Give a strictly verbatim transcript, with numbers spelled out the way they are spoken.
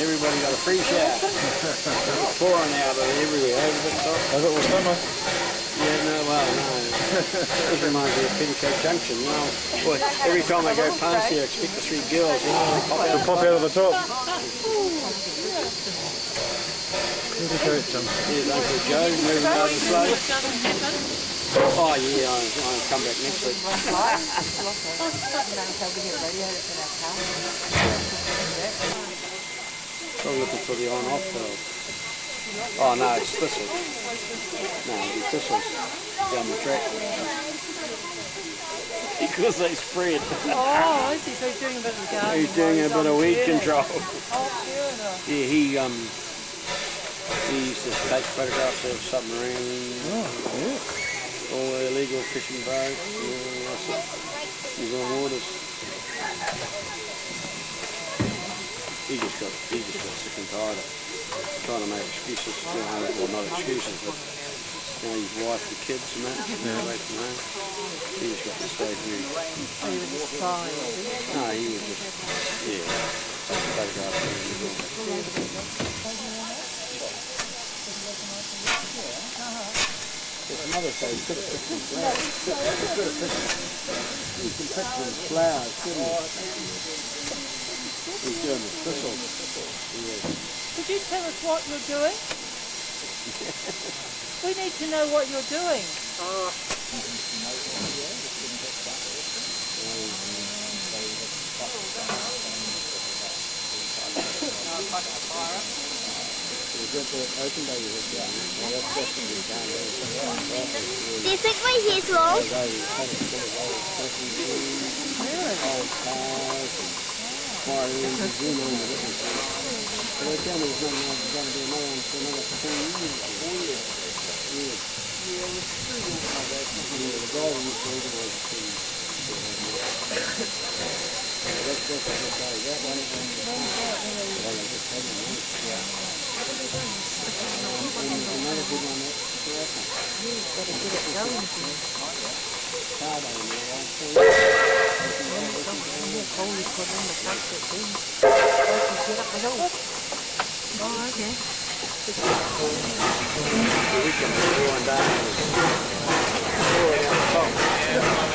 everybody got a free shower. Pouring out of everywhere, over the top. I thought it was summer. Yeah, no, well, no. This reminds me of Petticoat Junction, you know. Boy, every time I go past here, I expect the three girls, you know, they pop out, They'll pop out of the top. Petticoat Junction. Here's Uncle Joe moving out of the place. Oh yeah, I'll, I'll come back next week. I'm looking for the on-off valve. Oh no, it's thistles. No, it's thistles down the track. Because they spread. Oh, I see. So he's doing a bit of gardening. He's doing a bit of weed control. Oh, fair enough. Yeah, he um he used to take photographs of submarines, Oh, yeah. all the illegal fishing boats, and all that stuff. New Zealand waters. He just got he just got sick and tired of trying to make excuses, you know, well not excuses, but you know, his wife, the kids and that, yeah. Away from home. He just got to the stage where he... Oh, he was a spy, was he? No, he was just, yeah, taking photographs of him. There's another side, he could have picked some flowers. He could have picked them. He could pick some flowers, couldn't he? He's doing the thistles. Could you tell us what you're doing? We need to know what you're doing. Uh, Do you think my hair's long? Oh, okay. we can do one down. Pour it on top.